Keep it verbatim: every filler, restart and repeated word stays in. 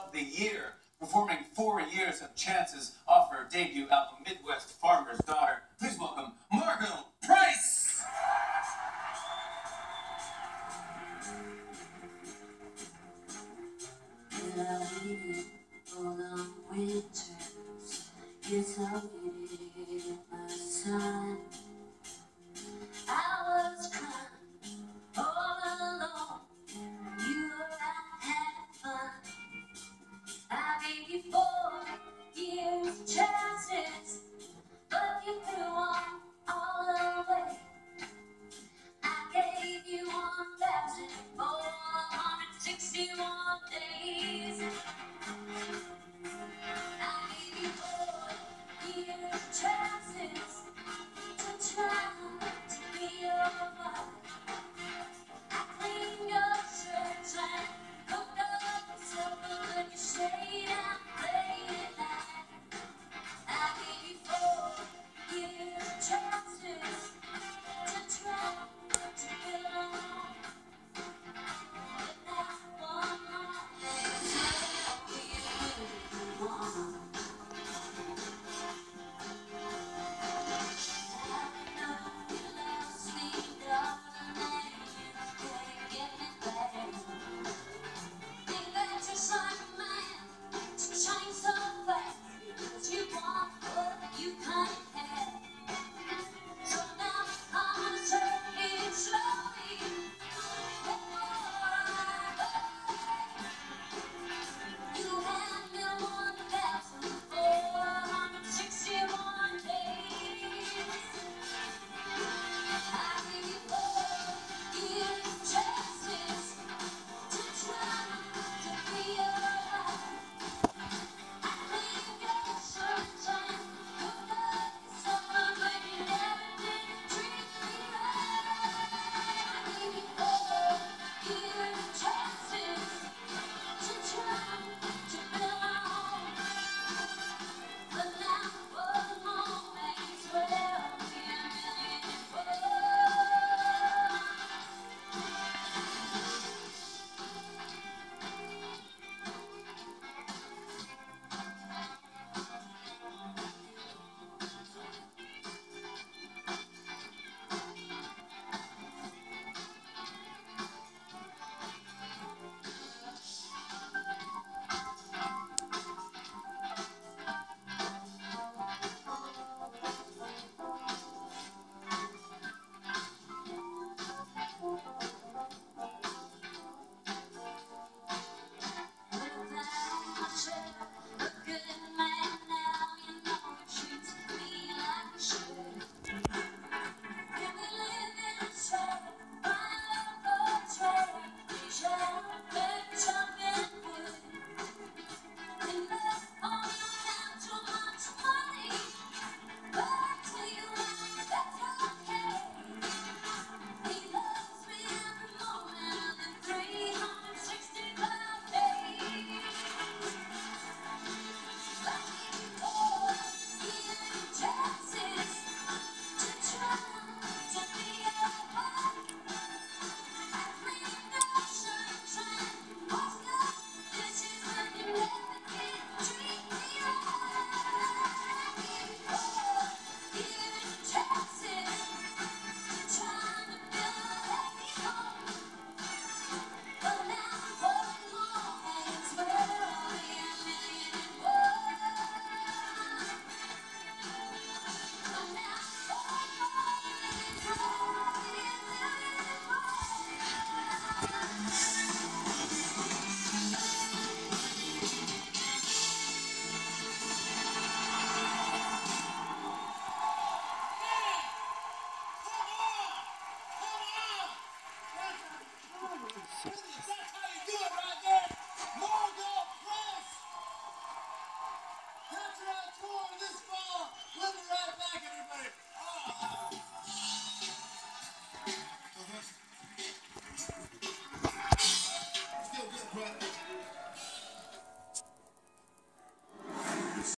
of the Year, performing Four Years of Chances off her debut album, Midwest Farmer's Daughter. Please welcome Margo Price! I waited for long winters. Yes, I waited my time. I was crying all alone. You were out had fun. I gave you four years chances, but you threw them all away. I gave you one thousand four hundred sixty-one days. I gave you four years chances to try to be alright. I cleaned your shirts and cooked up your supper, but you stayed out late at night. I gave you four years chances to try to belong, but not one more is where we belong. That's how you do it right there. Margo Price. Catch her on tour this fall. We'll be right back, everybody. Oh.